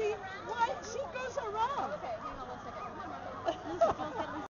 Stacy, why she goes around? Okay, hang on 1 second.